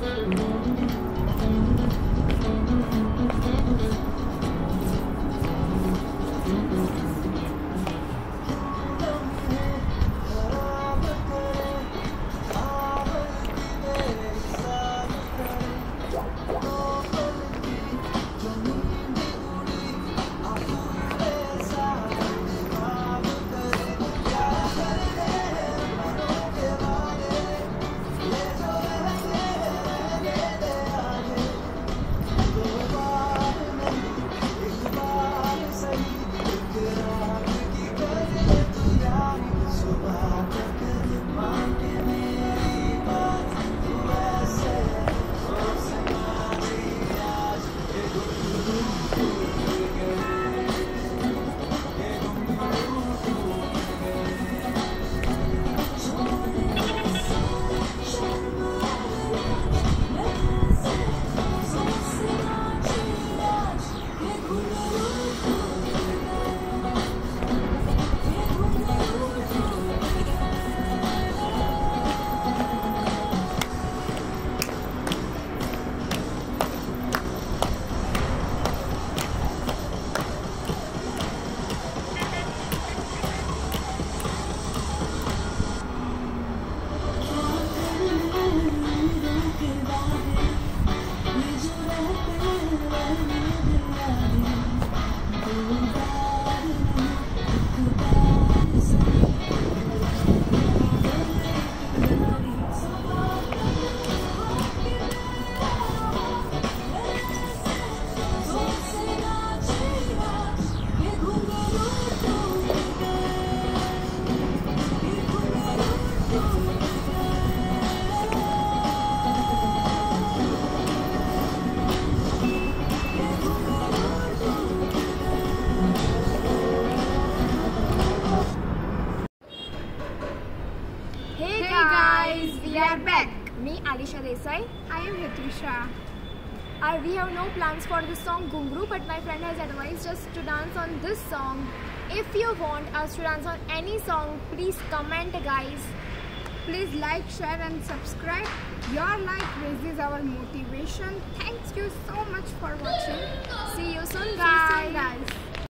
We are back. Me, Alisha Desai. I am Ritvisha. We have no plans for this song Gungroo, but my friend has advised us to dance on this song. If you want us to dance on any song, please comment, guys. Please like, share and subscribe. Your like raises our motivation. Thank you so much for watching. See you soon, See you soon, guys. guys.